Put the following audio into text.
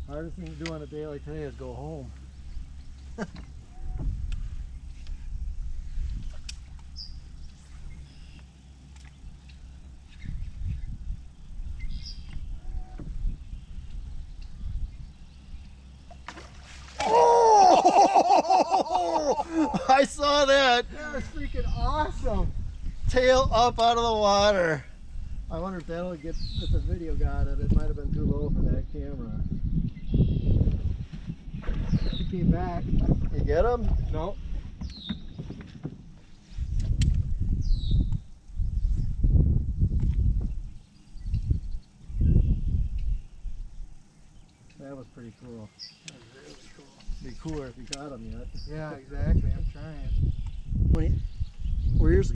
Hardest thing to do on a day like today is go home. Oh! I saw that. That was freaking awesome. Tail up out of the water. I wonder if that'll get, if the video got it. It might have been too low for that camera. He came back. You get him? No. That was pretty cool. That was really cool. It'd be cooler if you got him yet. Yeah, exactly. I'm trying. Where's